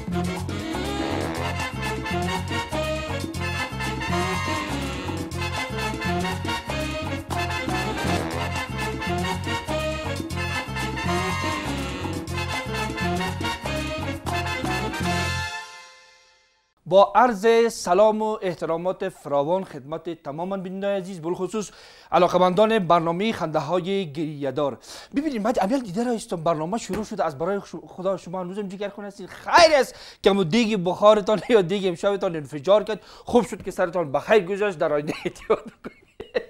با عرض سلام و احترامات فراوان خدمت تماما بینندگان عزیز، بالخصوص علاقمندان برنامه خنده های گریه‌دار. ببینید من امیال دیده رایستم برنامه شروع شده از برای خدا شما هنوزم جگر کنید خیر است که مو دیگ بخارتان یا دیگ امشبتان انفجار کرد. خوب شد که سرتان بخیر گذشت، در آینده احتیاط کنید.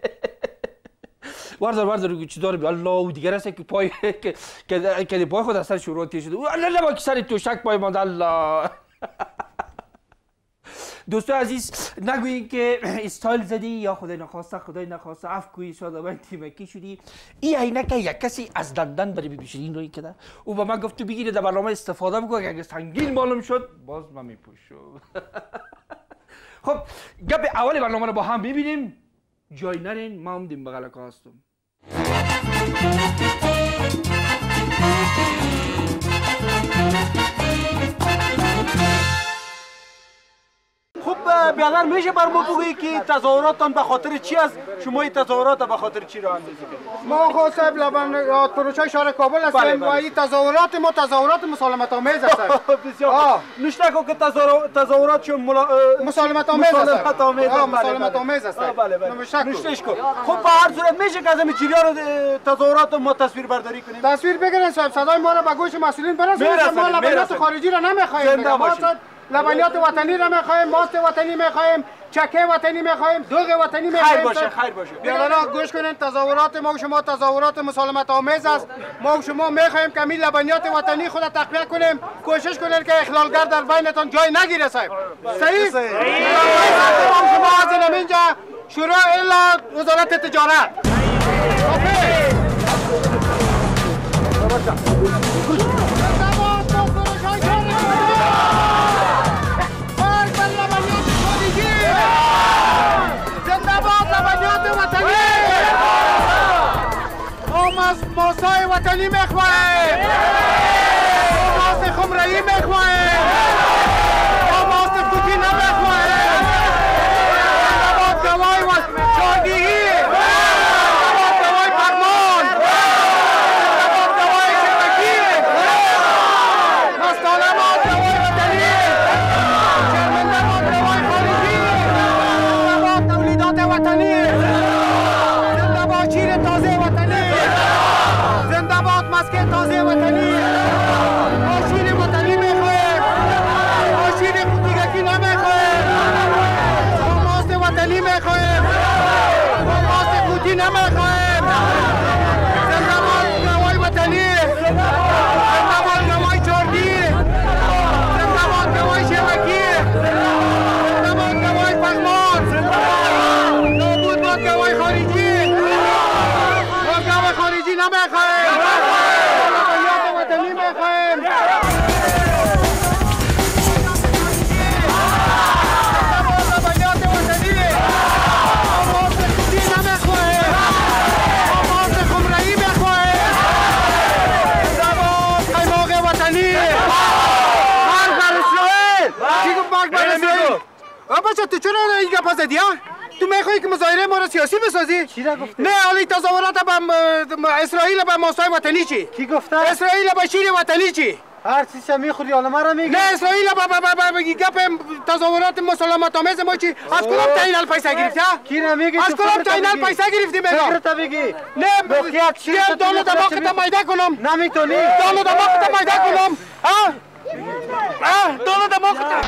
وردار چی داره الله و دیگر است که پای که پای خود از سر شروع تیر شده. الله با سر توشک پای ماند الله. دوستان عزیز نگویید که استایل زدی یا خدای نخواسته افکوی شده و تیمکی شدی. این عینک یک کسی از لندن برای ببیشین روی کده او به من گفت تو بگیری در برنامه استفاده بکن که اگه سنگین معلوم شد باز من میپوشم. خب گپ اول برنامه رو با هم ببینیم. جای نرین، ما هم دیم بغل هستم. خب بیادر میشه بر ما بگویی که تظاهراتتان به خاطر چی است؟ شما این تظاهرات به خاطر چی را اندازی کردید؟ ما آقا صاحب لبن فروشای شهر کابل هستیم و این تظاهرات ما تظاهرات مسالمت آمیز است. بسیار نوشته کو که تظاهرات مسالمت آمیز است. مسالمت آمیز است. نوشتهش کو. خب به هر صورت میشه که از این جریان تظاهرات ما تصویر برداری کنیم؟ تصویر بگیرن صاحب، صدای ما را به گوش مسئولین برسونید. ما لبنیات خارجی را نمیخواهیم. لبنیات وطنی را میخواهیم، ماست وطنی میخواهیم، چکه وطنی میخواهیم، دوغ وطنی میخواهیم. خیر باشه. بیادرها گوش کنین، تظاهرات ما و شما تظاهرات مسالمت آمیز است. ما و شما میخواهیم که این لبنیات وطنی خود تقویت کنیم. کوشش کنین که اخلالگر در بینتان جای نگیره صاحب. صحیح؟ ما و شما از اینجا شروع الا وزارت تجارت. ماستای وطنی میخواهیم، ماست خمره‌ای میخواهیم، ماست پوتین نمیخواهیم. نباد دوای شادیهی، نباد دوای فرمان، نباد دوای شبکی، مستانه باد دوای وطنی، شرمنده باد دوای خارجی، نباد تولیدات وطنی، زنده باد شیر تازه وطنی، مسکه تازه وطنی، ماشین وطنی میخواهیم، ماشین خودیگکی نمیخواهیم، ماست وطنی میخواهیم، ماست خودی نمیخواهیم. زنده باد گوای وطنی، زنده باد گوای چاردی، زنده باد گوای شبکی، زنده باد گوای پغمان، نابود باد گوای خارجی. ما گوای خارجی نمیخواهیم. بچه تو چرا این گپ زدی ها؟ تو میخوایی که مظاهره ما را سیاسی بسازی؟ چی را گفته؟ نه حالی تظاهرات به اسرائیل به ماستای وطنی چی؟ کی گفته؟ اسرائیل به شیر وطنی چی؟ هر چیزی میخوری حالا ما را میگی؟ نه اسرائیل به گپ تظاهرات مسالمت آمیز ما چی؟ از کدام تعیین پیسه گرفتی ها؟ کی را میگی؟ از کدام تعیین پیسه گرفتی میگم؟ فکرت بگی؟ نه بخیات دانو دماغت میده کنم. نمیتونی؟ دانو دماغت میده کنم. ها؟ دانو دماغت.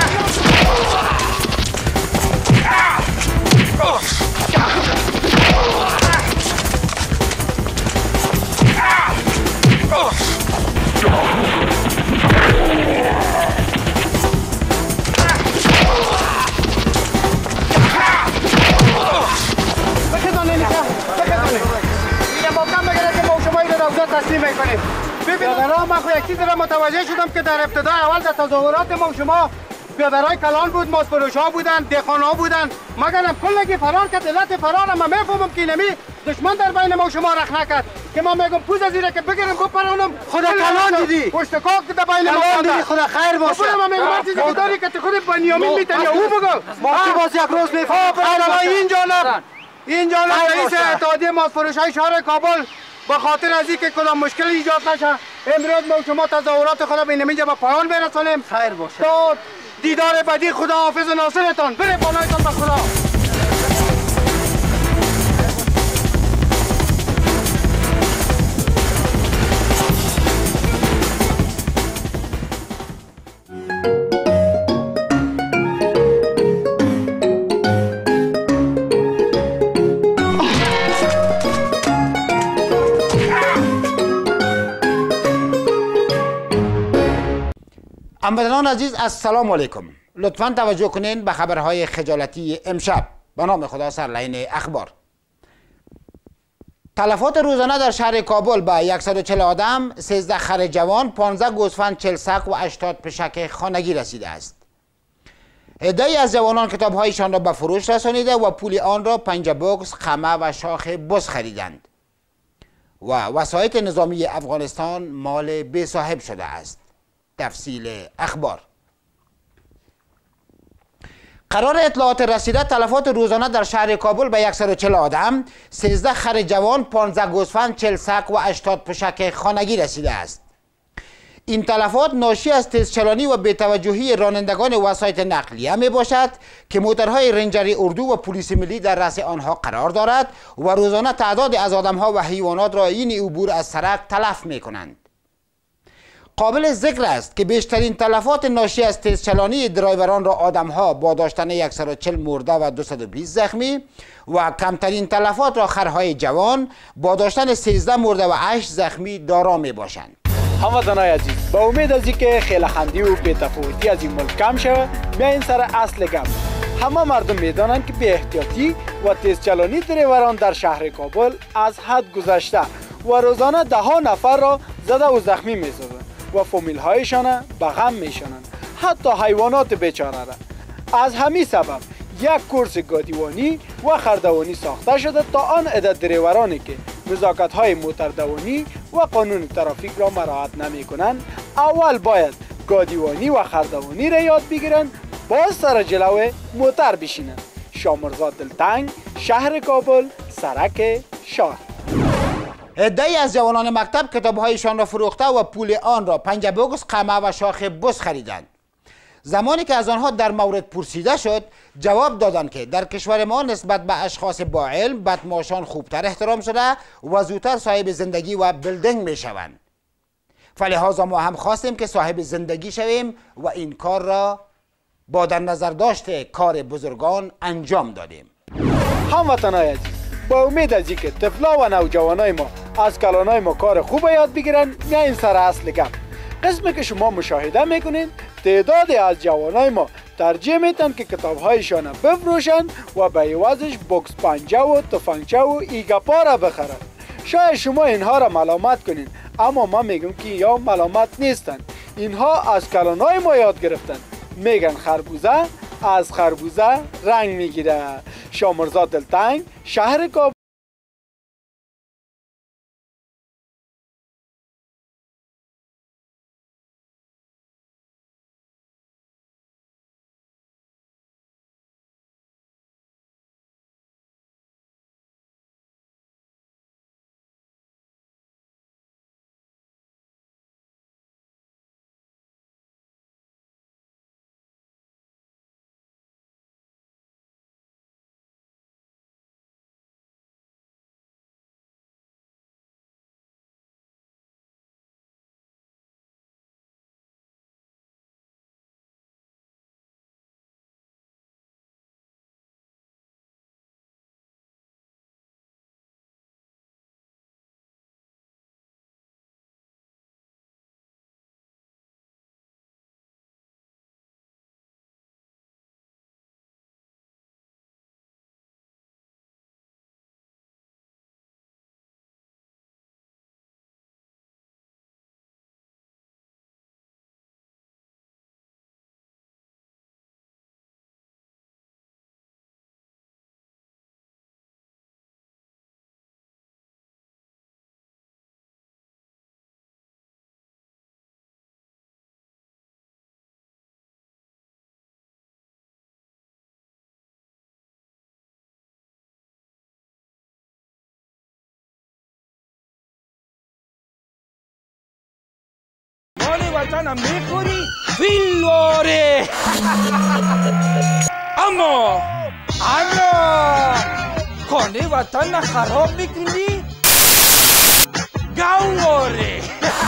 بیادرها من خو یک چیز را متوجه شدم که در ابتدای اول در تظاهرات ما و شما بیادرهای کلان بود، ماسفروش ها بودن، دهخان ها بودن. مگرم کلگی فرار کرد، علت فرار ما میفهمم که نمی دشمن در بین ما و شما رخ نکرد که ما میگم پوز از اینه که بگیرم بپرانم خدا کلان دیدی پشت کار که در بین ما کلان دیدی خدا خیر باشه خدا من میگم هر چیزی که داری که تو خود بنیامین میتونی او بگو ما که باز یک روز میفهم این جانب رئیس اتحادیه ماسفروش های شهر کابل به خاطر از اینکه کدام مشکل ایجاد نشه امروز ما شما تظاهرات خدا به اینجا به پایان برسانیم خیر باشه تا دیدار بدی خدا حافظ و ناصرتان بره بالایتان به خدا. هموطنان عزیز السلام علیکم. لطفاً توجه کنین به خبرهای خجالتی امشب. به نام خدا سرلین اخبار. تلفات روزانه در شهر کابل به 140 آدم، 13 خر جوان، 15 گوسفند، 40 سگ و 80 پشک خانگی رسیده است. عده‌ای از جوانان کتاب‌هایشان را به فروش رسانیده و پول آن را پنجه بوکس، خمه و شاخ بز خریدند و وسایط نظامی افغانستان مال بی صاحب شده است. تفصیل اخبار. قرار اطلاعات رسیده تلفات روزانه در شهر کابل به 140 آدم، 13 خر جوان، 15 گوسفند، 40 سگ و 80 پشک خانگی رسیده است. این تلفات ناشی از تیزچلانی و بی‌توجهی رانندگان وسایط نقلیه می باشد که موترهای رنجر اردو و پلیس ملی در رأس آنها قرار دارد و روزانه تعداد از آدمها و حیوانات را این عبور از سرک تلف می کنند. قابل ذکر است که بیشترین تلفات ناشی از تیزچلانی درایوران را آدمها با داشتن 140 مرده و 220 زخمی و کمترین تلفات را خرهای جوان با داشتن 13 مرده و 8 زخمی دارا می باشند. هموطنان عزیز با امید از اینکه خیلخندی و بی‌تفاوتی از این ملک کم شود بیاین سر اصل گپ. همه مردم میدانند که بی احتیاطی و تیزچلانی دریوران در شهر کابل از حد گذشته و روزانه ده ها نفر را زده و زخمی می‌سازند و فامیل هایشان به غم میشانند، حتی حیوانات بیچاره را. از همین سبب یک کورس گادیوانی و خردوانی ساخته شده تا آن عدد دریورانی که نزاکت های موتردوانی و قانون ترافیک را مراعات نمی کنند اول باید گادیوانی و خردوانی را یاد بگیرند، باز سر جلو موتر بشینند. شامرزا دلتنگ، شهر کابل، سرک شاه. عده‌ای از جوانان مکتب کتاب‌هایشان را فروخته و پول آن را پنجه بوکس، خمه و شاخ بز خریدند. زمانی که از آنها در مورد پرسیده شد جواب دادند که در کشور ما نسبت به اشخاص با علم بدمعاشان خوبتر احترام شده و زودتر صاحب زندگی و بیلدینگ می شوند. فلهذا ما هم خواستیم که صاحب زندگی شویم و این کار را با در نظر داشت کار بزرگان انجام دادیم. هموطنان عزیز با امید از اینکه طفلا و نوجوانای ما از کلانای ما کار خوب یاد بگیرن میایم سر اصل گپ. قسمی که شما مشاهده میکنین تعدادی از جوانای ما ترجیح میتن که کتابهایشان بفروشند و به عوضش بوکس پنجه و تفنگچه و ایگپا را بخرند. شاید شما اینها را ملامت کنین، اما ما میگم که یا ملامت نیستند، اینها از کلانای ما یاد گرفتن. میگن خربوزه از خربوزه رنگ میگیره. شامرزا دلتنگ، شهر کابل. وطنم میخوری فیلواره. اما خانه وطن خراب میکنی گواره.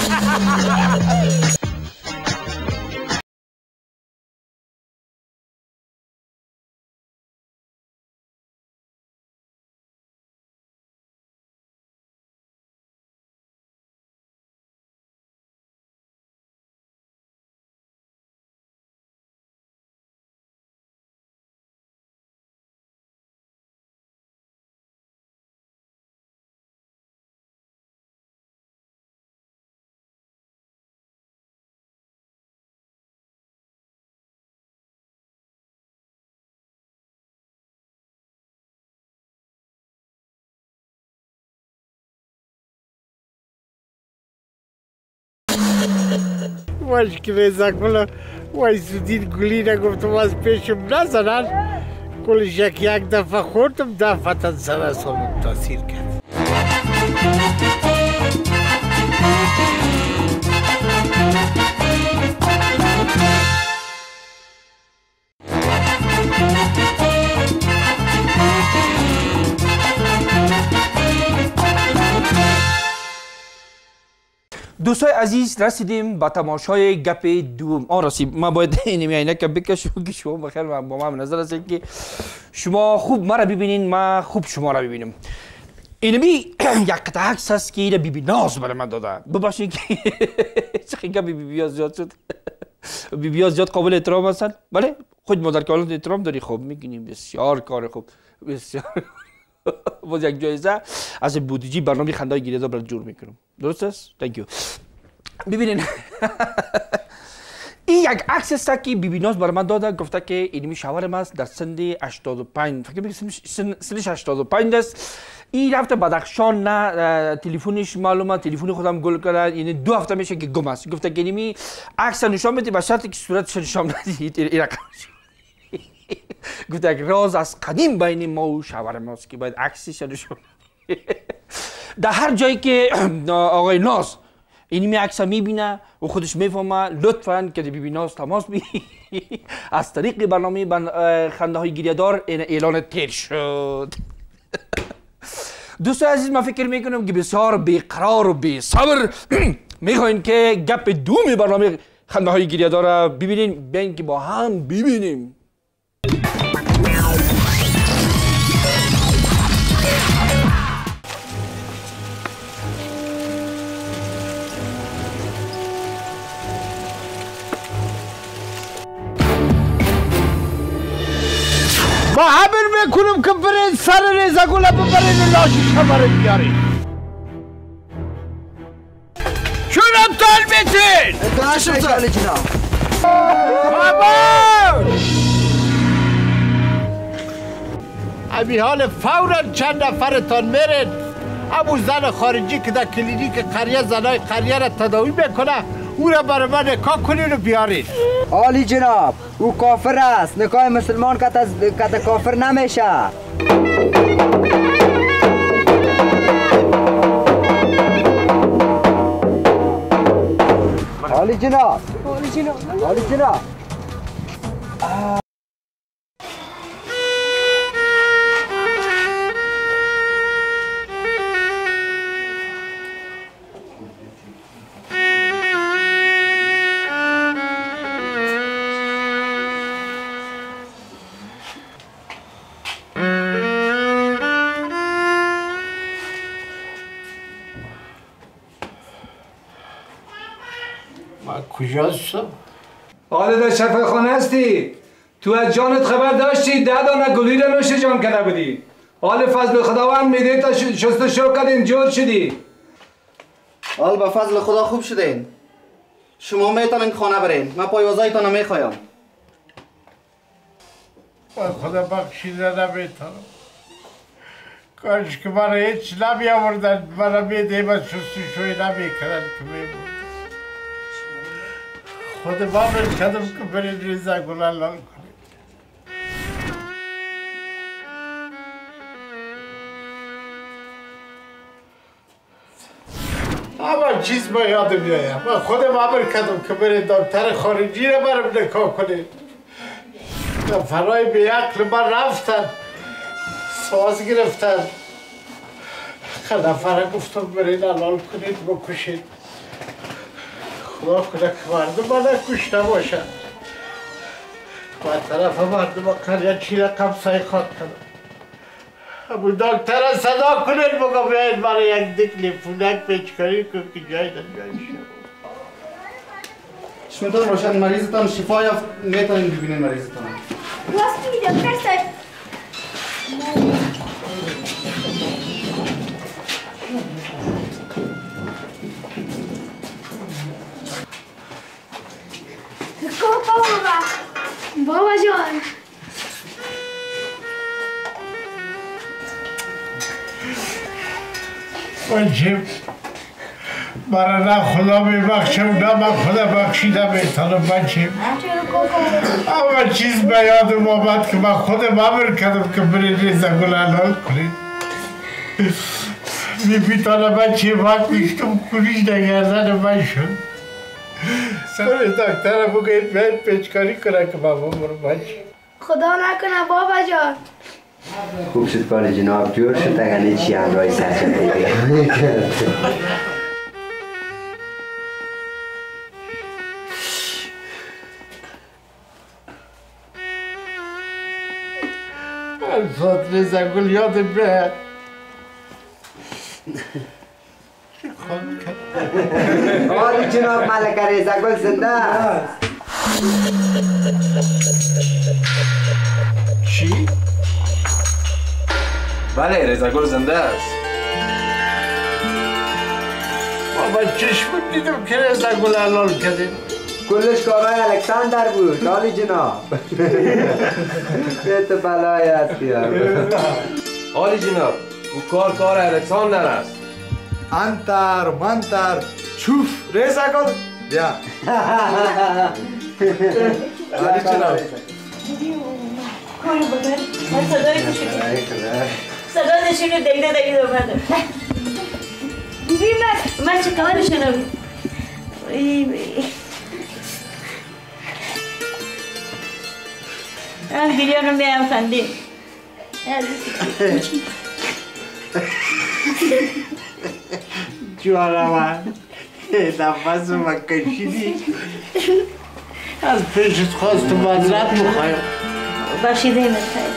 واش که رضا کلا وای زودین گلی نگفتم از پیشم نزنن کلش یک دفعه خوردم دفعه سر اصابم تاثیر کرد. دوستای عزیز رسیدیم به تماشای گپ دوم. رسید ما باید اینمی عینک بکشم که شما بخیر با ما نظر هستید که شما خوب ما را ببینین ما خوب شما را ببینیم. اینمی یک قطعه عکس هست که بیبی ناز برای من داده. ببخشید که چه گپ بیبی ها زیاد شد. بیبی ها زیاد قابل احترام هستن. بله خود مادر کالون احترام داری. خوب میگینیم بسیار کار خوب بسیار. باز یک جایزه از بودجه برنامه خندای گریزا برای جور میکنم. درست است؟ تانکیو. ببینین این یک عکس است که بیبی ناز برای من داده. گفته که اینمی شوهرم است در سن 85 فکر میکنم سنش 85 است. این رفته بدخشان نه تلفنش معلومه تلفن خودم گل کرد. یعنی 2 هفته میشه که گم است. گفته که اینمی عکس نشان بده به شرطی که صورتش نشان ندید. این رقم گفته یک راز از قدیم بین ما و شوهر ماست که باید عکسش نشون. در هر جایی که آقای ناز اینمی عکس میبینه و خودش میفهمه لطفاً که بیبی ناز تماس بگیرید. از طریق برنامه خنده های گریه‌دار اعلان تیر شد. دوستان عزیز من فکر میکنم که بسیار بیقرار و بی‌صبر میخواین که گپ دوم برنامه خنده های گریه‌دار را ببینین. بیاین که با هم ببینیم. ما همین میکنم که برین سر رضا گله ببرین لاشی شماره بیارین. شونم تال بیتین اتناشم سالی جناب. امی حال فورا چند نفرتان میرین ابو زن خارجی که در کلینیک قریه زنای قریه را تداوی میکنه او را برای من نکاح کنین و بیارین. عالی جناب او کافر است. نکاح مسلمان کت کافر نمیشه. عالی جناب. عالی جناب. کجا هستم؟ حالا در شفاخانه هستی؟ تو از جانت خبر داشتی 10 دانه گلی را نوش جان کرده بودی. حال فضل خداوند میده تا شستشو کردین جور شدی. حال به فضل خدا خوب شدین. شما میتونین خانه برین. من پایوازایتان نمیخوایم. خدا بخشیده نمیتونم. کاش که من هیچ نمی آوردن. من میده و شستشوی نمیکردن که میمون. خود ما کردم که برید رضا گله لال کنید. اما چیز به یاد میایم من خودم امر کردم که بره دکتر خارجی رو برم نکاح کنید فرای به عقل من رفتن ساز گرفتن نفره گفتم برید حلال کنید بکشید خدا کنه که مردم من نکشته باشن و طرف مردم قریه چی رقم سایخات کنم ابو دکتر صدا کنید بگم بیاید برای یک دکلی فونک پیچکاری کن که جای در جای چشمتان روشن مریضتان شفا یافت میتونین ببینین مریضتان راست میگی دکتر صاحب بابا جان بچه برای نه خدا میبخشم نه من خدا بخشیده میتونم بچه اما چیز به یادم آمد که من خودم امر کردم که برید ریزه گل حلال کنید میتونم بچه وقت بیشتم کنیش نگردن من شد سر دکتر بگوید باید پیچکاری کنه که من بمرم بچه خدا نکنه بابا جان خوب شد کار جناب جور شد اگر چی همراهی سرچه الفات ریزه گل یادم بیاد آره جناب ملکه ریزه گل زنده است چی؟ بله ریزه گل زنده است بابا چشم دیدم که ریزه گل حلال کردیم کلش کارهای الکساندر بود آلی جناب بیت بلای هستی آلی جناب او کار الکساندر است انتر منتر چوف ریزه گل بیا آلی جناب کاری بکن من صدای کشیدی صدا نشونی دیده اومده ببین من چه کارشونم من بیریانو میام خندیم جوانا من نفس من کشیدی از پیشت خواست مذرت بخوایم بخشیده ایمت خیلی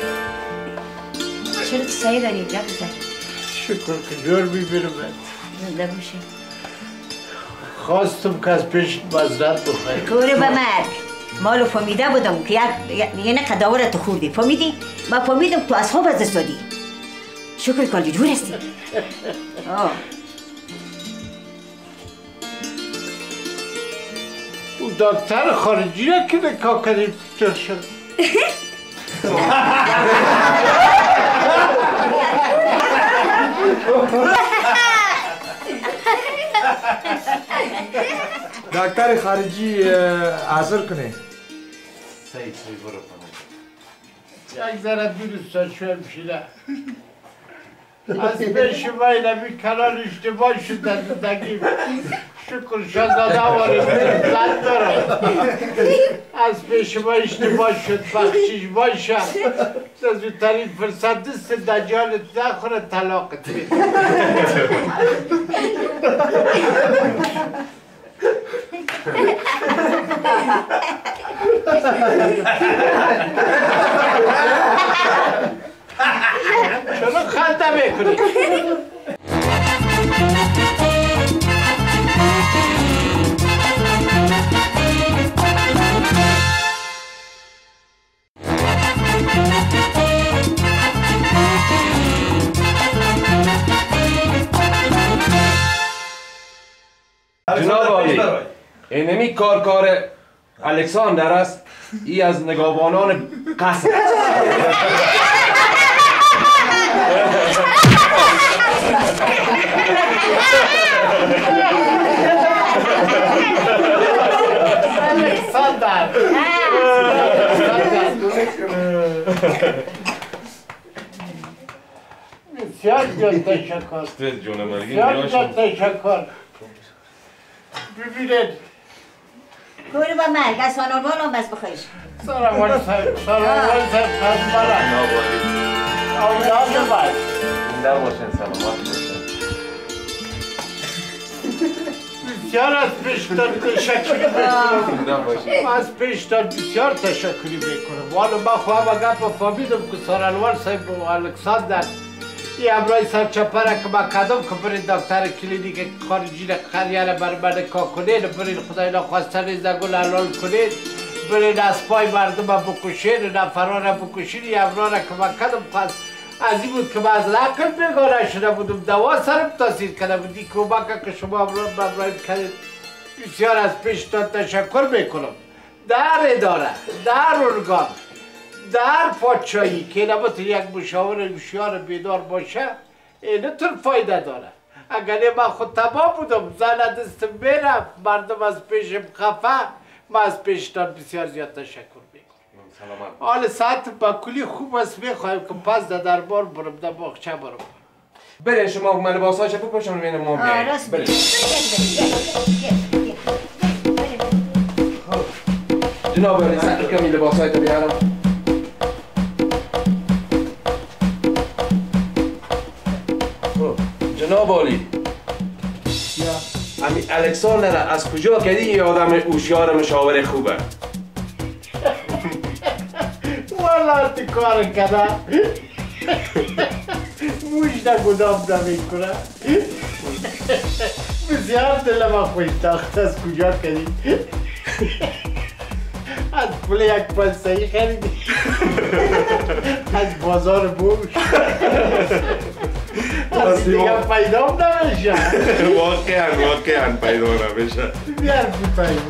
چرا تو سعی داری جا بزن شکر که جور بیبیرم زنده باشی خواستم که از پیشت مذرت بخوایم کوره به مرگ مالو فهمیده بودم که یه نه قداورت خوردی فهمیدی؟ من فهمیدم تو از خواب از دست دادی شکر کن جور هستی او دکتر خارجی را که نکاح کردیم چه شد دکتر خارجی حاضر کنه سعید برو کنه یک ذره درست شویم شیله از پیش ما نمی کنال اشتباه شد در زندگیم شکر شهزاده وارد لط دارم از پیش ما اشتباه شد بخشش باشد زودترین فرصت دست دجالت نخوره طلاقت چرا خنده میکنی؟ جناب عالی اینمی کار الکساندر است ای از نگهبانان قصر الکساندر بسیار جان تشکر بسیار جان تشکر ببینید کور با مرگ از سانوال هم بس بخویش سانوال صاحب پس برن اولاد باید زنده باشن سلامت باشن بسیار از پیشتر تشکری میکنم از پیشتر بسیار تشکری میکنم والا من خواهم گپ فهمیدم که سانوال صاحب و الکساندر این امرای سرچپره که من کدام که برین دکتر کلینیک خارجی قریه بر من کا کنین برین خدای نخواسته ریزگل حلال کنین برین از پای مردم بکشین نفران بکشین این امرای که من کدام خواست از این بود که من از لکن بگاره شده بودم دوا سرم تاثیر کرده بودی کمک که شما امرای کردید بسیار از پیشتان تشکر میکنم در اداره در ارگان در پادشاهی که نباید یک مشاور هوشیار بیدار باشه اینطور فایده داره اگر من خود تباه بودم زن دست میرم مردم از پیشم خفه من از پیشتان بسیار زیاد تشکر میکنم حال ساعت با کلی خوب است میخوایم که پس در دربار برم در باغچه برم برین شما من لباسهاش بپوشم ببینم ما بیاییم برین جناب علی سر کمی لباسهای تو بیارم جناب علی امی الکساندر از کجا کردی این آدم هوشیار مشاور خوبه والا تی کار کده موش نگودام نمیکنه بسیار دلم خوش تاخت از کجا کردی از پول یک پلسایی خریدی از بازار بوش از دیگه پیدام نمیشه واقعا پیدا نمیشه بیار بپیدا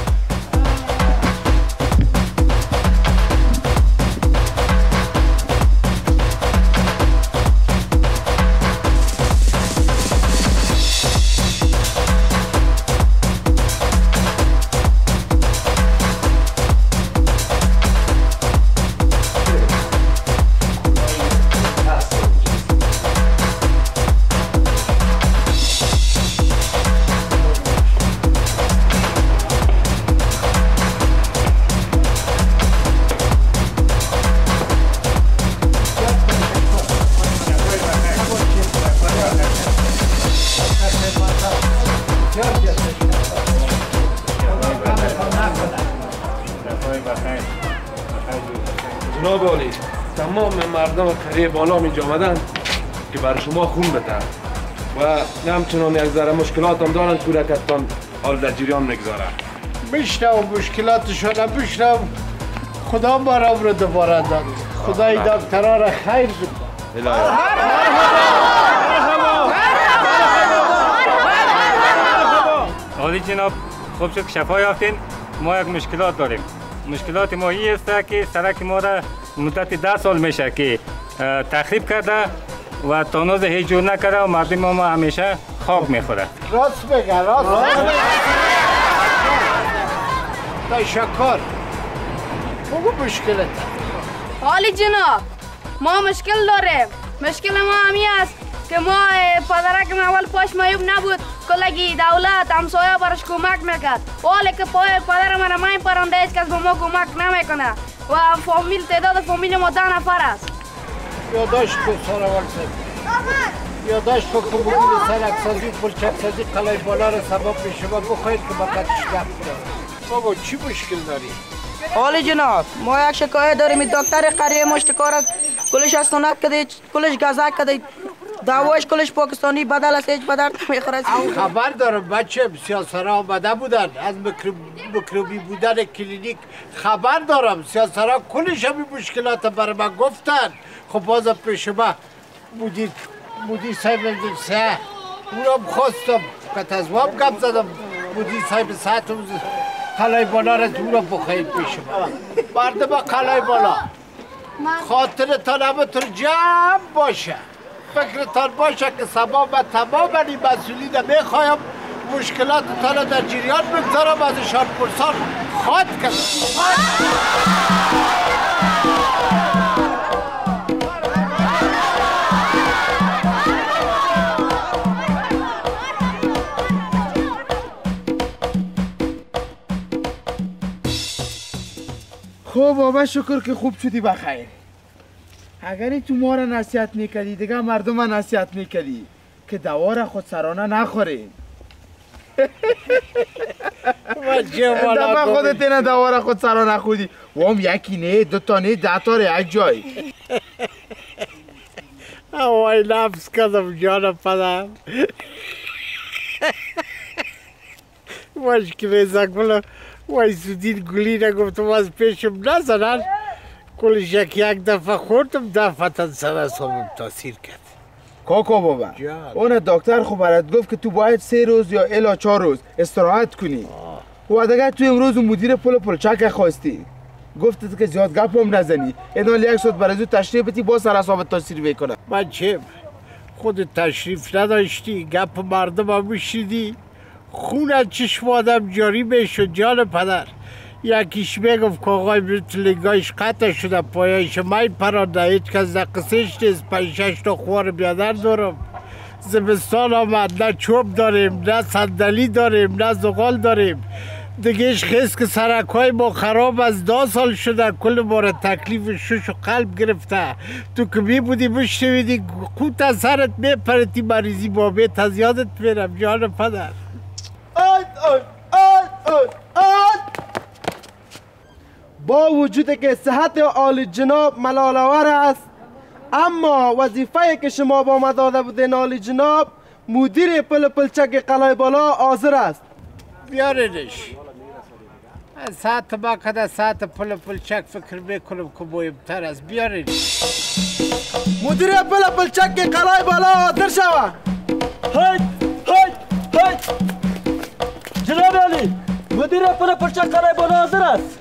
جناب عالی تمام مردم قریه بالا اینجا آمدن که بر شما خون بده و همچنان یک ذره مشکلات هم دارن که رکتان حال در جریان میگذاره میشنم مشکلاتشان هم میشنم خدا مرام رو دوباره داد خدای دکترها را خیر بده عالی جناب خوب شد که شفا یافتین ما یک مشکلات داریم مشکلات ما این است که سرک ما را مدت 10 سال میشه که تخریب کرده و تانوز هیچ جور نکرده و مردم ما همیشه خاک میخوره راست بگه راست تشکر بگو مشکلت عالی جناب ما مشکل داریم مشکل ما همی است که ما پدرک اول پاش معیوب نبود کلگی دولت همسایه برش کمک میکرد ولی که پای پدر من همین پرنده است که به ما کمک نمیکنه و فامیل تعداد فامیل ما 10 نفر است یادداشت کو سراول صاحب یادداشت کو که بگید سرکسازی و پلچکسازی قلعه بالا را سبب به شما بخواهید که با قدش گفت دارم بابا چی مشکل داری؟ عالی جناب ما یک شکایت داریم دکتر قریه مشتکار کلش استونت کده کلش گزک کده دعواش کلش پاکستانی بدل است هیچ بدل نمیخوره خبر دارم بچه سیاسرها آمده بودن از میکروبی بودن کلینیک خبر دارم سیاسرها کلش همین مشکلات برای من گفتن خب بازم پیش ما مدیر صاحب سه اونم خواستم که تزواب گم زدم مدیر صاحب ساعت قلعه بالا را دورم بخواهید پیش ما مردم قلعه بالا خاطرتان همتون جمع باشه فکرتان باشه که سبا و تمام این مسئولین میخوایم مشکلاتتان را در جریان بگذارم ازشان پرسان خواد کنم خب بابا شکر که خوب شدی بخیر. اگری تو ما را نصیحت میکردی دیگه مردم را نصیحت میکردی که دوا را خود سرانه نخوریم. دفعه خودت اینه دوا را خود سرانه نخوردی. وام یکی نه 2 تا نه 10 تا را یک جای. وای نفس کردم جان پدر. مشکل زکبلا وای سودین گلی نگفتم از پیشم نزنن. کلش یک دفعه خوردم دفعه سر حسابم تاثیر کرد. کاکا بابا اون دکتر خب برات گفت که تو باید 3 روز یا الا 4 روز استراحت کنی. و دیگه تو امروز مدیر پلچک خواستی گفت که زیاد گپ هم نزنی. اینا 1 ساعت برای زود تشریف بدی با سر حساب تاثیر میکنه. من چه خود تشریف نداشتی گپ مردم هم میشیدی خون از چشم آدم جاری میشد جان پدر. یکیش میگفت که آقای لنگایش قطع شده پایش مای پرانده هیچ کس در قصهش نیست 5-6 تا خوار بیادر دارم. زمستان آمد نه چوب داریم نه صندلی داریم نه زغال داریم. دیگهش خیست که سرکای ما خراب از 10 سال شده کل ما را تکلیف شش و قلب گرفته. تو که می بودی بشنویدی قوت از سرت میپرتی مریضی با بیت از یادت میرم جان پدر. با وجود که صحت عالی جناب ملال‌آور است اما وظیفه که شما با ما داده بودین عالی جناب مدیر پلچک قلعه بالا حاضر است. بیارینش. از ساعت ما کده ساعت پلچک فکر میکنم که مهمتر است. بیارینش. مدیر پلچک قلعه بالا حاضر شوه. هید جناب علی مدیر پلچک قلعه بالا حاضر است.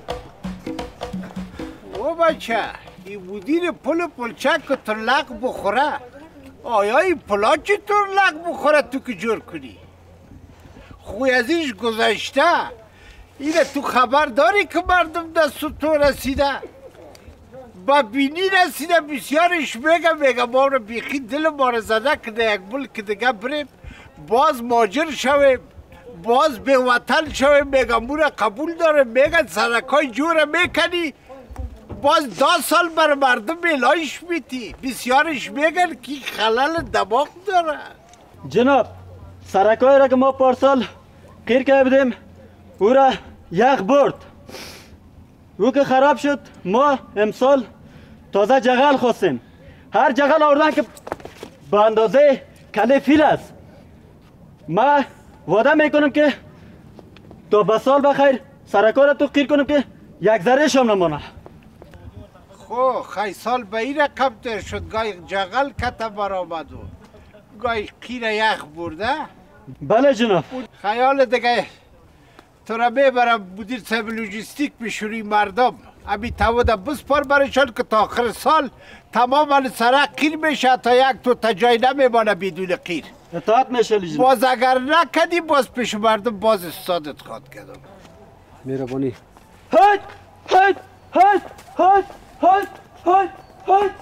او بچه این مدیر پلچک که ترلق بخوره آیا این پلا چی ترلق بخوره تو که جور کنی؟ خوی ازیش گذشته اینه تو خبر داری که مردم دست تو رسیده با بینی رسیده بسیارش میگه ما رو بیخی دل ما رو زده که در یک ملک دیگه بریم باز ماجر شویم باز به وطن شویم میگه مورا قبول داره میگه سرکای جور میکنی باز 10 سال بر مردم الهیش میتی بسیارش میگن که خلل دماغ داره. جناب سرکای را که ما پارسال قیر که بودیم او را یخ برد او که خراب شد ما امسال تازه جغل خواستیم. هر جغل آوردن که به اندازه کله فیل است. ما وعده میکنم که تا به سال بخیر سرکای را تو قیر کنم که یک ذره شام نمانه. خو خی سال به این رقم تر شد گای جغل کتا برآمد و گای قیر یخ برده. بله جناب. خیال دیگه تو را میبرم مدیر صاحب لوجستیک بشوری مردم امی توده بسپار برشان که تا آخر سال تماما سرک قیر میشه تا یک تو تا جای نمیمانه بدون قیر. اطاعت میشه جناب. باز اگر نکدی باز پیش مردم باز استادت خواد کردم. مهربانی. هید هید هید هید هید هید هید.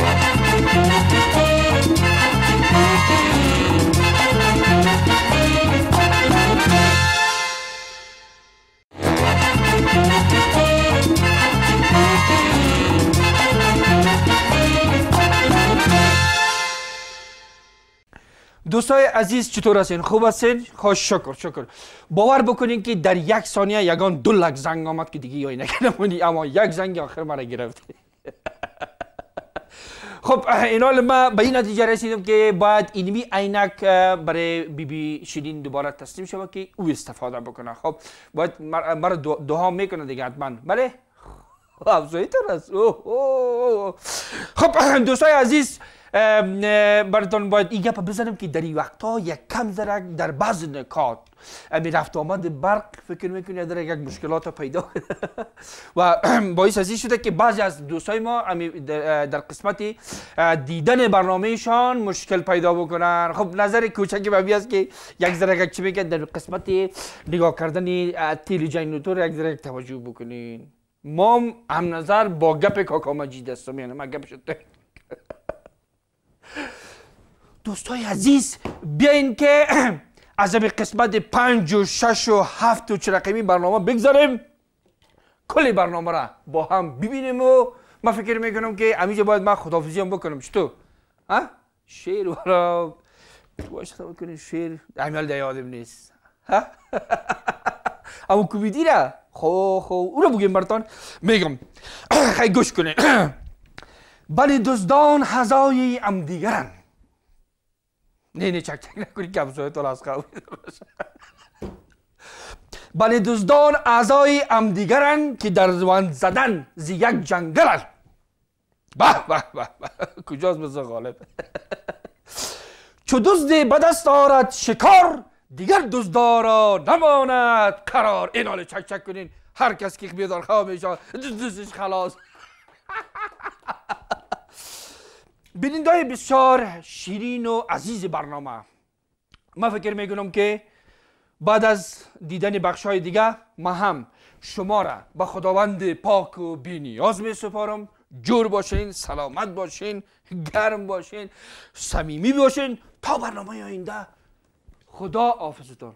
دوستای عزیز چطور هستین؟ خوب هستین؟ خوش شکر. باور بکنین که در 1 ثانیه یگان 2 لک زنگ آمد که دیگه یای نکنمونی اما یک زنگ آخر مرا گرفت. خب اینال ما به این نتیجه رسیدم که باید اینمی عینک برای بی شیرین دوباره تسلیم شود که او استفاده بکنه. خب باید مرا دوها میکنه دیگه حتما. بله؟ افزایتون است. خب دوستای عزیز براتون باید این گپ بزنم که در این وقتا یک کم ذره در بعض نکات امی رفت آمد برق فکر میکنه در یک مشکلات پیدا و باعث از این شده که بعضی از دوستای ما در قسمت دیدن برنامهشان مشکل پیدا بکنن. خب نظر کوچکی به است که یک ذره چی میگه در قسمت نگاه کردن تلویزیون یک ذره توجه بکنین. ما هم نظر با گپ کاکا مجید هستم یعنی من گپ شده. دوستای عزیز بیاین که از قسمت 5 و 6 و 7 و چه رقمی برنامه بگذاریم کل برنامه را با هم ببینیم و من فکر میکنم که همیشه باید من خداحافظی هم بکنم. چطور؟ شعر والا باشه بکنیم شعر عمل یادم نیست. اما کمدی را اون رو بگیم براتون میگم. خیلی گوش کنین. بله دزدان هزای هم دیگرن. نه چک نکنی که همسایه تو از خواه بله دزدان اعضای هم دیگرن که در زبان زدن زی یک جنگلن. کجاست مثل غالب. چو دزد به دست آرد شکار دیگر دزدارا نماند قرار. این حال چک کنین. هر کس که بیدار خواه میشه دزدش خلاص. بینندای بسیار شیرین و عزیز برنامه، من فکر میکنم که بعد از دیدن بخشای دیگه ما هم شما را به خداوند پاک و بی‌نیاز می سپارم. جور باشین، سلامت باشین، گرم باشین، صمیمی باشین تا برنامه آینده. خدا حافظتون.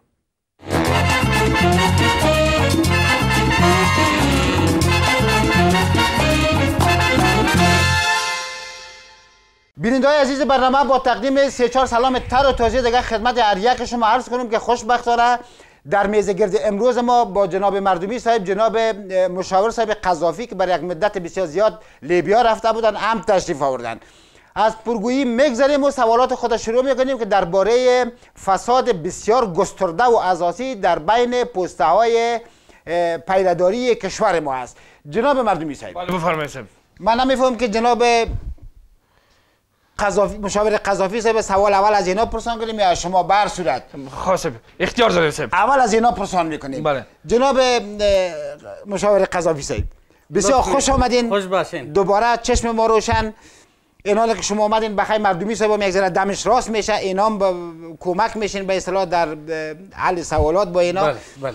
بیننده‌های عزیز برنامه، با تقدیم 3-4 سلام تر و تازه دیگه خدمت هر یک شما عرض کنم که خوشبختانه در میز گرد امروز ما با جناب مردمی صاحب، جناب مشاور صاحب قذافی که برای یک مدت بسیار زیاد لیبیا رفته بودن هم تشریف آوردن. از پرگویی میگذریم و سوالات خود شروع میکنیم که درباره فساد بسیار گسترده و اساسی در بین پسته های پیله‌داری کشور ما است. جناب مردمی صاحب، بله بفرمایید. من نمیفهم که جناب مشاور قذافی صاحب سوال اول از اینا پرسان کنیم یا شما بر صورت؟ خواستم اختیار داریم صاحب. اول از اینا پرسان میکنیم. بله. جناب مشاور قذافی صاحب، بسیار خوش آمدین. خوش باشین. دوباره چشم ما روشن. این حالا که شما آمدین بخیر مردمی صاحب هم یک ذره دمش راست میشه، اینا هم کمک میشین به اصطلاح در حل سوالات با اینا. بله بله.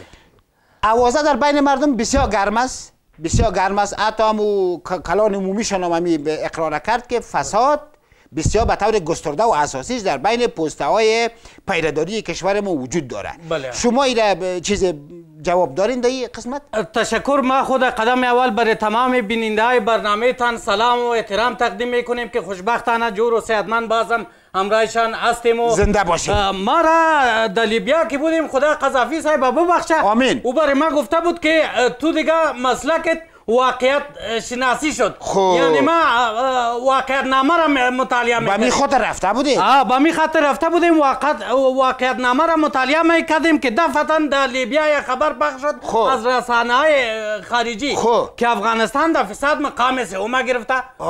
اوازه در بین مردم بسیار گرم است، بسیار گرم است. حتی هم کلان عمومیشان هم اقرار کرد که فساد بسیار به طور گسترده و اساسی در بین پسته های پیله‌داری کشور ما وجود داره. بله. شما اینا چیز جواب دارین در این قسمت؟ تشکر. ما خود قدم اول برای تمام بیننده های برنامه تان سلام و احترام تقدیم میکنیم که خوشبختانه جور و صحتمند بازم همراهشان هستیم و زنده باشیم. ما را در لیبیا که بودیم خدا قذافی صاحب ببخشه، آمین. او برای ما گفته بود که تو دیگه مسلکت واقعیت شناسی شد. یعنی ما واقعیت نامه را مطالعه میکردیم. با می خاطر رفته بودیم؟ با می خاطر رفته بودیم. واقعیت نامه را مطالعه میکردیم که دفعتا در لیبیا خبر پخش شد از رسانه های خارجی که افغانستان در فساد مقام سوم گرفته.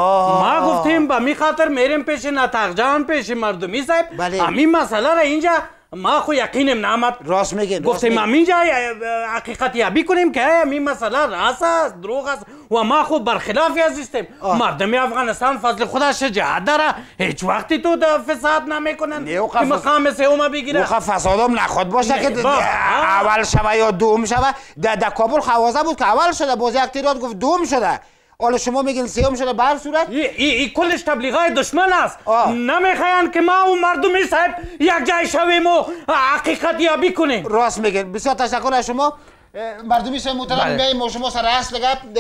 ما گفتیم با می خاطر میریم پیش نطق جان، پیش مردمی صاحب، همین مسئله را اینجا ما خو یقینم نامد. راست میگین. گفتیم همینجا حقیقت یابی کنیم که همین مسئله راست است دروغ است و ما خو برخلافی هستیم. مردم افغانستان فضل خدا شجاعت داره، هیچ وقتی تو فساد نمیکنن که مقام سوم بگیره. فسادم نخواد باشه که اول شوه یا دوم شوه. در کابل خوازه بود که اول شده، باز یک تیرات گفت دوم شده، حالا شما میگین سیوم شده. به هر صورت این کلش تبلیغات دشمن است. نمیخواین که ما و مردمی صاحب یک جای شویم و حقیقت یابی کنیم. راست میگین. بسیار تشکر از شما مردمی صاحب محترم. بیاییم و شما سر اصل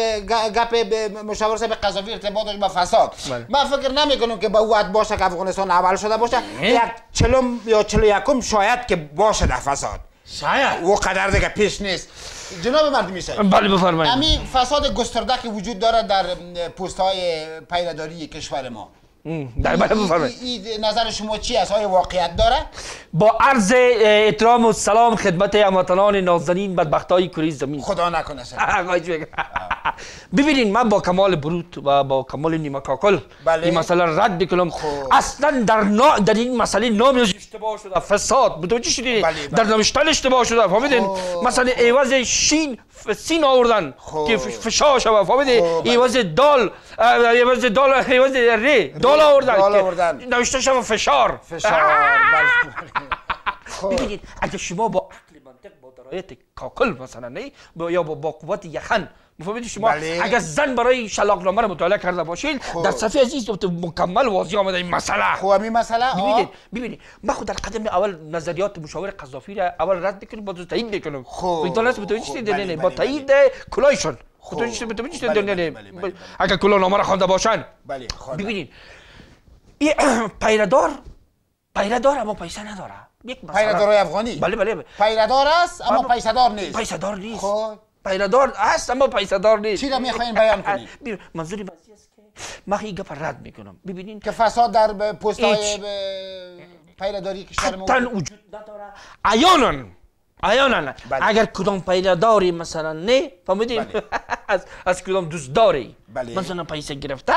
گپ مشاور صاحب قذافی ارتباطش با فساد. من فکر نمیکنم که با وقت باشه که افغانستان اول شده باشه. یک 40 یا 41 شاید که باشه در فساد، شاید و قدر دیگه پیش نیست. جناب مردمی صاحب، بله بفرمایید. همین فساد گسترده که وجود داره در پست های پیله‌داری کشور ما، بله بفرمایید. نظر شما چی است؟ آیا واقعیت داره؟ با عرض احترام و سلام خدمت هموطنان نازنین بدبختای کره زمین، خدا نکنه سر ببینین من با کمال بروت و با کمال نیمه کاکل این مسئله رد بکنم. اصلا در این مسئله نام اشتباه شده، فساد متوجه شدید؟ در نوشتن اشتباه شده، فهمیدین؟ مثلا عوض شین سین آوردن که فشا شده، فهمیدین؟ عوض دال عوض ری دال آوردن که نوشته شده فشار. ببینید اگه شما با عقل منطق با درایت کاکل مثلا نه یا با قوت یخن مفهمید شما اگر زن برای شلاقنامه رو مطالعه کرده باشین در صفحه عزیز مکمل واضح آمده این مسئله. همین مسئله ببینید من خود در قدم اول نظریات مشاور قذافی را اول رد میکنم، بعد تایید میکنم. خب متوجه شدید؟ نه با تایید کلایشون متوجه شدید؟ اگر کلا نامه را خوانده باشن. بله. ببینید این پیردار اما پیسه نداره. پیردارای افغانی؟ بله. پیردار است اما پیسه دار نیست. پیسه‌دار نیست. پیردار است اما پیسه‌دار نیست. چی را میخواین بیان کنید؟ منظوری بازی است که من این گپ رد میکنم. ببینید که فساد در پست‌های پیرداری کشور ما وجود نداره. عیانا اگر کدام پیرداری مثلا نه فهمیدین از کدام دوست داری مثلا پیسه گرفته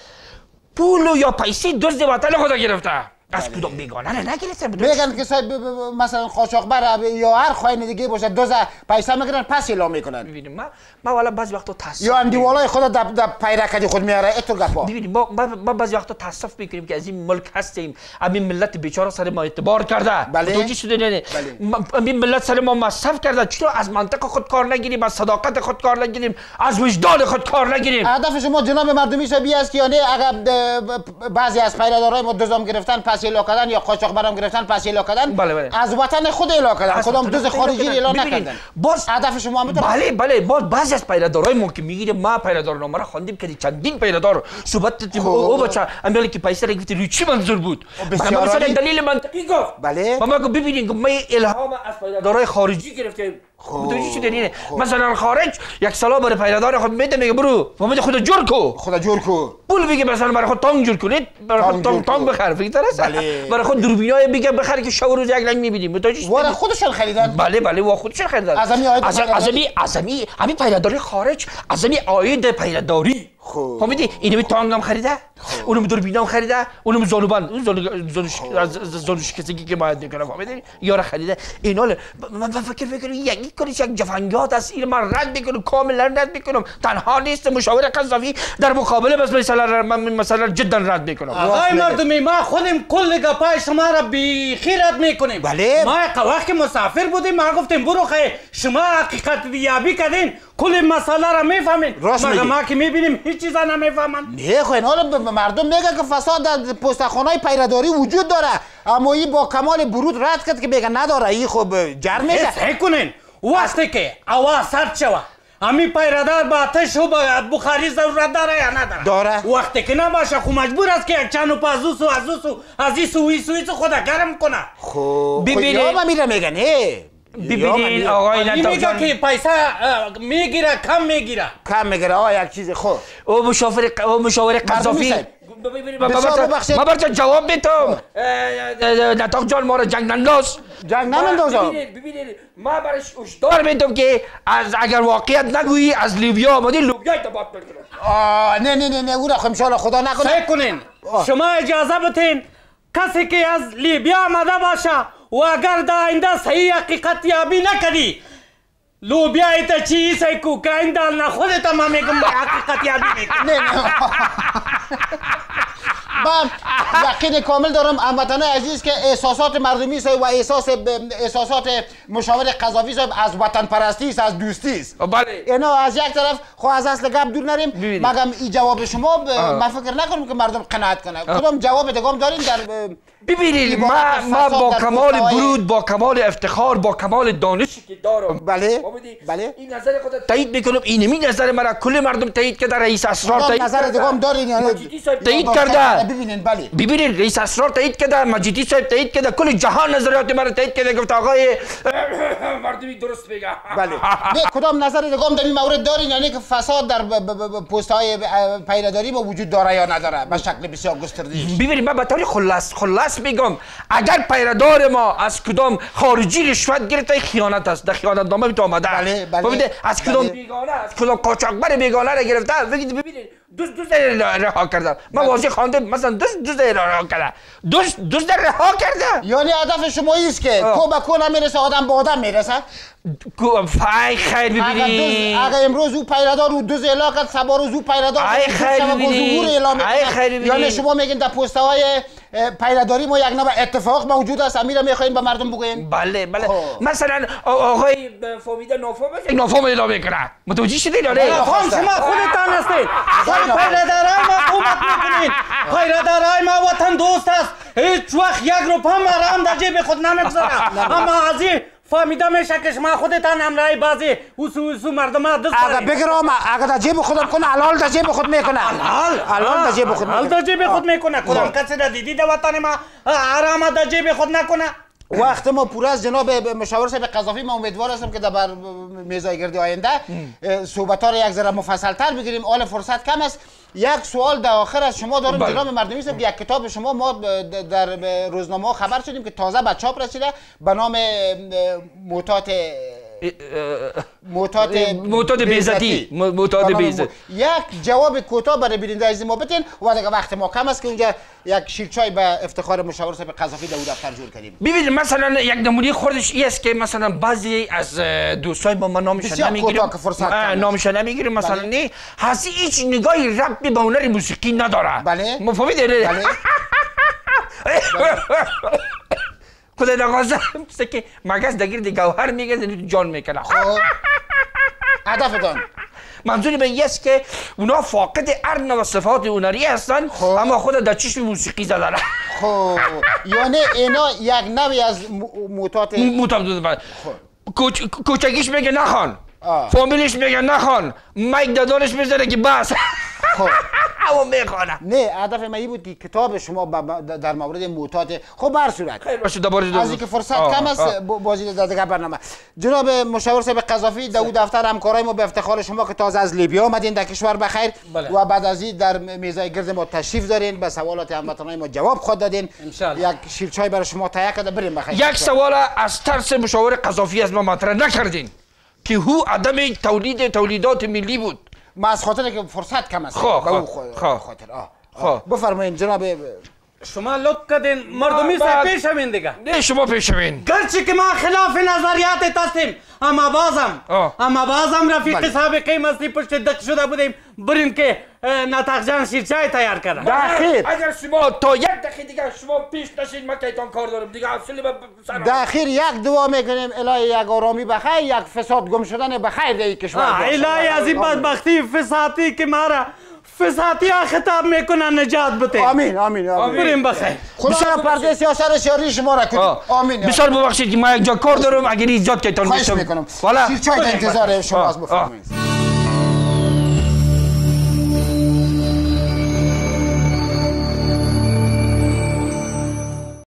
پول یا پیسه دزد وطن خود گرفته از کدام بیگانه نه نگرفته میگن که صاحب مثلا قاچاقبر یا هر خواهی دیگه باشه دزد پیسه میگیرن پس اعلام میکنن. ببینید ما والا بعضی وقتا تاسف یا اندیوالای خود در پیرکدی خود میاره اتو گپا. ببینید ما بعضی وقتا تاسف میکنیم که از این ملک هستیم. همین ملت بیچاره سر ما اعتبار کرده. متوجه شده نه؟ همین ملت سر ما مصرف کرده. چطور از منطق خود کار نگیریم، از صداقت خود کار نگیریم، از وجدان خود کار نگیریم؟ هدف شما جناب مردمی صاحبی است که یعنی اگر بعضی از پیردارای ما دزدام گرفتن پس اعلام کردن یا قاچاقبرام گرفتن پس اعلام کردن از وطن خود اعلام کردن کدام دزد خارجی اعلام نکردن. باز هدف شما میتونه بله باز بعضی از پیردارای ما که میگیره ما پیردار نامه را خواندیم که چندین پیردار صحبت او بچا امیالی که پیسه را گرفت روی چی منظور بود؟ مثلا دلیل منطقی گفت. بله ما ببینید ما الهام از پیردارای خارجی گرفتیم. متوجه شدید نه؟ مثلا خارج یک سالا برای پیردار خود میده میگه برو فهمید خود جور کو پول بگه مثلا برای خود تانگ جور کنید برای خود تانگ بخر فکر درست برای خود دوربینای بگه بخر که شب و روز یک رنگ میبینیم. متوجه شدید؟ ولی خودشون خریدن. بله و خودشون خریدن. ازمی پیرداری خارج ازمی عاید پیرداری فهمیدی؟ اینو تانگ هم خریده، اونم دوربینام خریده، اونم زانوبند، اون زانو شکستگی که باید میکنه فهمیدی؟ یارو خریده. اینا من فکر یک جفنگات است. این من رد میکنم، کاملا رد میکنم. تنها نیست مشاور قذافی در مقابله بس مثلا جدا رد میکنم. آقای مردمی ما خودم کل گپای شما را بی رد میکنیم. بله ما وقتی مسافر بودیم ما گفتیم برو خیر شما حقیقت یابی کردین کل مسئله را میفهمین. مگه ما که میبینیم هیچ چیزا نمیفهمن. نه خو حالا مردم میگه که فساد در پستخانه‌های پیرداری وجود داره اما این با کمال برود رد کرد که میگه نداره. این خب جرم میشه. صحیح کنین وقتی که آواز سرد شوه همین پیردار با آتش و با بخاری ضرورت داره یا نداره؟ وقتی که نباشه خو مجبور است که یک چند و پازوسو از این سو خود گرم کنه. خب یا میره میگه نه ببینین آقای نتاق جان میگه که پیسه میگیره کم میگیره آقا یک چیز خوب او مشاور قذافی ما برچه جواب میتم نتاق جان ما را جنگ ننداز. ببینید ما برش هشدار میدم که اگر واقعیت نگویی از لیبیا آمدی لوبیا اتباط میکنم. نه او را خمشالا خدا نکنه. سعی کنین شما اجازه بتین کسی که از لیبیا آمده باشه و اگر در آینده صحیح حقیقت یابی نکردی لوبیا ایتا چی سیکو که این دال نخودت ما میگم حقیقت یابی میکنی. من یقین کامل دارم هموطنان عزیز که احساسات مردمی و احساسات مشاور قذافی صاحب از وطن پرستی است، از دوستی است. بله اینا از یک طرف خو از اصل گپ دور نریم. مگم این جواب شما من فکر نکنم که مردم قناعت کنه. کدام جواب دیگه هم دارین در ببینید ما با کمال برود، با کمال افتخار، با کمال دانشی که دارم بله این نظر خودت تایید میکنم. اینمی نظر مرا کل مردم تایید کرده. رئیس اسرار تایید نظر دیگه هم دارین تایید کرده. ببینین رئیس اسرار تایید کرده، مجیدی صاحب تایید کرده، کل جهان نظریات مرا تایید کرده. گفت آقای مردمی درست میگه. بله نه کدام نظر دیگه هم در این مورد دارین یعنی که فساد در پست‌های پیرداری با وجود داره یا نداره به شکل بسیار گسترده؟ ببینید من به طور خلاص میگم اگر پیردار ما از کدام خارجی رشوت گرفته خیانت است. در خیانت نامه میتونه آمده. بله از کدام بیگانه از کدام قاچاقبر بیگانه را گرفته. ببینید دوست رها کرده. من واضح خوانده مثلا دوست رها کرده. دوست رها کرده. یعنی هدف شما است که کو به کو نمیرسه آدم به آدم میرسه. فای خیر ببینید اگر امروز او پیردار او دوز اعلام کرد سبا روز او پیردار یعنی شما میگین در پست‌های پیرداری ما یک نوع اتفاق موجود است. امیر میخواین به مردم بگوین؟ بله مثلا آقای فهمیده نافهم یک نافهم اعلام میکنه. متوجه شدید یا نه؟ نافهم شما خودتان هستید. پیردارای ما حکومت میکنید. پیردارای ما وطن دوست است. هیچ وقت یک روپا مرام در جیب خود نمیگذاره. اما از این فهمیده میشه که شما خودتان همراه بعضی اوسو مردم ها دست اگه بگرام اگه در جیب خودم کنه حلال در جیب خود میکنه حلال در جیب خود حلال در جیب خود میکنه کدام کسی را دیدی در وطن ما حرام در جیب خود نکنه وقت ما پور از جناب مشاور صاحب قذافی ما امیدوار هستم که در میزای گردی آینده صحبت ها را یک ذره مفصل تر بگیریم. حال فرصت کم است. یک سوال در آخر از شما دارم جناب مردمی صاحب. یک کتاب شما ما در روزنامه خبر شدیم که تازه به چاپ رسیده به نام معتاد بیزتی. یک جواب کوتاه برای بیننده عزیز ما بدین و دیگه وقت ما کم است که اونجا یک شیرچای به افتخار مشاور صاحب قذافی در دفتر جور کردیم. ببینید مثلا یک نمونه خودش این است که مثلا بعضی از دوستای ما نامش نمیگیریم نامش نمیگیریم مثلا نه هستی هیچ نگاهی ربطی به هنر موسیقی نداره. بله مفهومید؟ بله خدا نخواسته مثل که مگس دگیر گوهر میگه جان میکنه. هدفتان منظوری به این است که اونا فاقد هر نوع صفات هنری هستن اما خود در چشم موسیقی زدن. خب یعنی اینا یک نوعی از معتاد کوچگیش میگه نخوان فامیلش میگه نخوان مایک دادانش میزنه که بس او میخوانه. نه هدف من این بود که کتاب شما در مورد معتاد خب بر صورت خیر باشه دوباره از اینکه فرصت کم است بازی در دیگه برنامه. جناب مشاور صاحب قذافی در اون دفتر همکارای ما به افتخار شما که تازه از لیبیا آمدین در کشور بخیر و بعد از این در میزای گرد ما تشریف دارین به سوالات هموطنان ما جواب خود دادین. یک شیرچای برای شما تهیه کرده بریم بخیر. یک سوال از ترس مشاور قذافی از ما مطرح نکردین که هو عدم تولیدات ملی بود. ما از خاطر که فرصت کم است بفرمایید جناب. شما لطف کردین مردمی سے پیش همین دیگه. نه شما پیش همین گرچه که ما خلاف نظریات هستیم اما بازم رفیق سابقه مستی پشت دک شده بودیم برین که نطق جان شیرچای تیار کردن. اگر شما تا یک دقیقه دیگه شما پیش نشین من که کار دارم دیگه حوصله در اخیر یک دعا میکنیم الهی یک آرامی بخیر یک فساد گم شدن بخیر در این کشور. الهی از این بدبختی فسادی که مارا فسادی ها خطاب میکنن نجات بده. آمین آمین آمین. بریم بخیر. خدا پرده سیاست شهری شما را کنید. آمین. بسیار ببخشید که ما یک جا کار دارم اگر ایجاد که تان خواهش میکنم. شیرچای در انتظار شما از بفرمایید.